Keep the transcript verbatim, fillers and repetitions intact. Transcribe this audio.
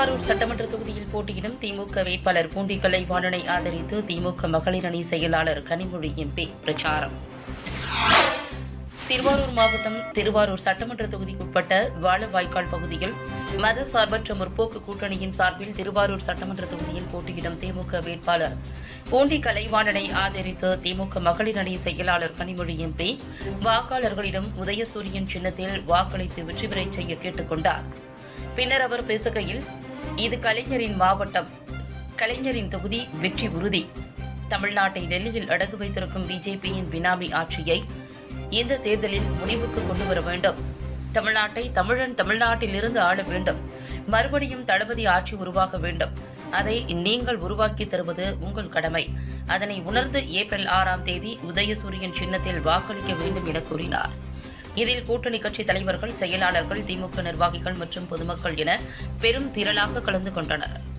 திருவாரூர் சட்டமன்ற தொகுதியில் போட்டியிடும் திமுக வேட்பாளர் பூண்டி கலைவாணனை ஆதரித்து திமுக மகளிர் அணி செயலாளர் கனிமொழி எம்பி பிரச்சாரம். திருவாரூர் மாவட்டம் திருவாரூர் சட்டமன்ற தொகுதிக்குட்பட்ட வாழவாய்க்கால் பகுதியில் மத சார்பற்ற முற்போக்கு கூட்டணியின் சார்பில் திருவாரூர் சட்டமன்ற தொகுதியில் போட்டியிடும் திமுக வேட்பாளர் பூண்டி கலைவாணனை ஆதரித்து திமுக மகளிர் அணி செயலாளர் கனிமொழி எம்பி வாக்காளர்களிடம் உதயசூரியன் சின்னத்தில் வாக்களித்து வெற்றி பெறச் செய்ய கேட்டுக் கொண்டார். பின்னர் அவர் பேசுகையில், இது கலைஞரின் மாவட்டம், கலைஞரின் தொகுதி, வெற்றி உறுதி. தமிழ்நாட்டை டெல்லியில் அடகு வைத்திருக்கும் பிஜேபியின் பினாமி ஆட்சியை இந்த தேர்தலில் முடிவுக்கு கொண்டு வர வேண்டும். தமிழ்நாட்டை தமிழன் தமிழ்நாட்டிலிருந்து ஆள வேண்டும். மறுபடியும் தளபதி ஆட்சி உருவாக வேண்டும். அதை நீங்கள் உருவாக்கி தருவது உங்கள் கடமை. அதனை உணர்ந்து ஏப்ரல் ஆறாம் தேதி உதயசூரியன் சின்னத்தில் வாக்களிக்க வேண்டும் என கூறினார். இதில் கூட்டணி கட்சி தலைவர்கள், செயலாளர்கள், திமுக நிர்வாகிகள் மற்றும் பொதுமக்கள் என பெரும் திரளாக கலந்து கொண்டனர்.